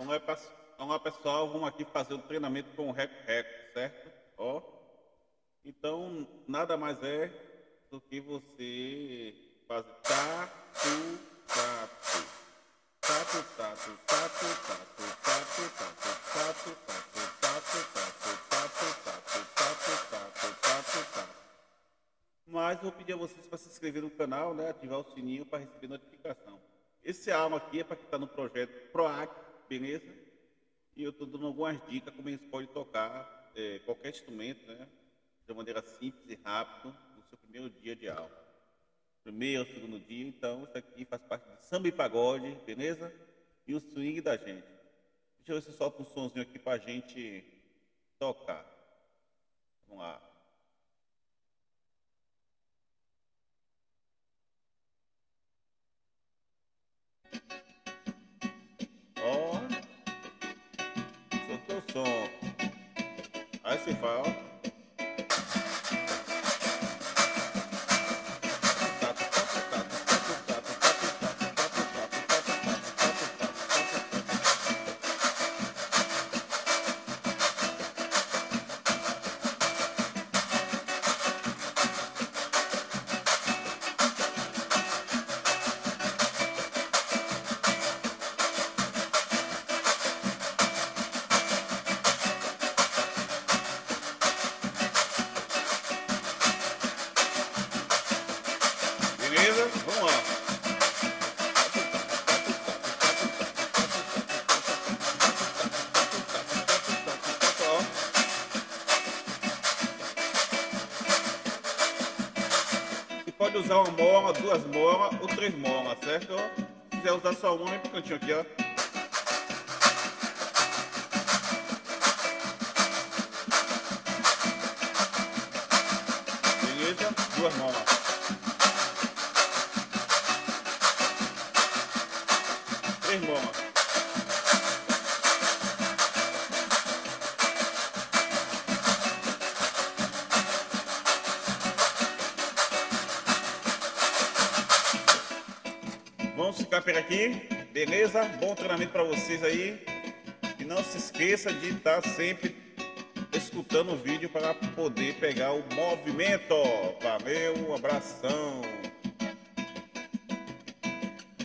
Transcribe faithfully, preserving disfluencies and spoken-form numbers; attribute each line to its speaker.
Speaker 1: Então, é, então, é, pessoal, vamos aqui fazer um treinamento com o reco-reco, certo? Ó. Então, nada mais é do que você fazer tatu, tatu, tatu, tatu, tatu, tatu, tatu, tatu, tatu, tatu, tatu, tatu, tatu, tatu, tatu, tatu, tatu, tatu. Mas eu vou pedir a vocês para se inscrever no canal, né? Ativar o sininho para receber notificação. Esse arma aqui é para quem está no projeto PROAC, beleza? E eu estou dando algumas dicas como eles podem tocar é, qualquer instrumento, né? De maneira simples e rápida no seu primeiro dia de aula. Primeiro, segundo dia, então isso aqui faz parte de samba e pagode, beleza? E o swing da gente. Deixa eu ver se eu solto um sonzinho aqui para a gente tocar. Vamos lá. Ó, soltou o som. Aí você fala. Beleza? Vamos lá. Você pode usar uma mola, duas molas ou três molas, certo? Se quiser usar só uma, vem pro cantinho aqui, ó. Beleza? Duas molas. Três molas. Vamos ficar por aqui, beleza? Bom treinamento para vocês aí. E não se esqueça de estar sempre escutando o vídeo para poder pegar o movimento. Valeu, um abração.